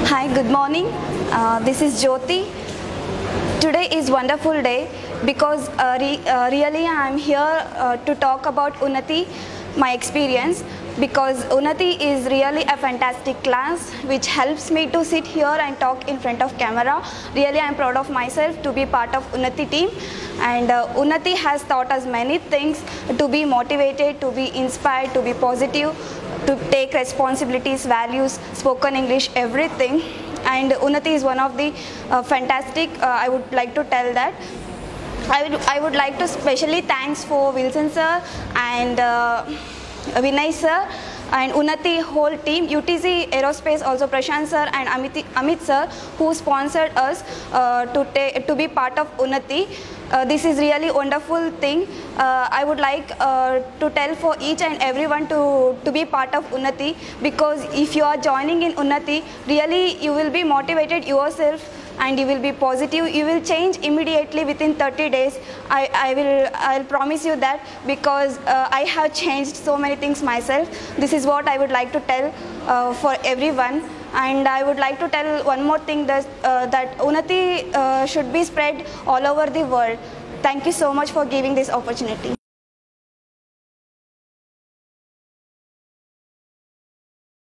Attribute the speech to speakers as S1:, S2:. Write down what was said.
S1: Hi, good morning. This is Jothi. Today is wonderful day because really I am here to talk about Unnati, my experience, because Unnati is really a fantastic class which helps me to sit here and talk in front of camera. Really I am proud of myself to be part of Unnati team, and Unnati has taught us many things: to be motivated, to be inspired, to be positive, to take responsibilities, values, spoken English, everything. And Unnati is one of the fantastic, I would like to tell that. I would like to specially thanks for Wilson sir and Vinay sir and Unnati whole team, UTC Aerospace, also Prashant sir and Amit sir, who sponsored us to be part of Unnati. This is really wonderful thing. I would like to tell for each and everyone to be part of Unnati, because if you are joining in Unnati, really you will be motivated yourself and you will be positive. You will change immediately within 30 days. I'll promise you that, because I have changed so many things myself. This is what I would like to tell for everyone. And I would like to tell one more thing, that Unnati should be spread all over the world. Thank you so much for giving this opportunity.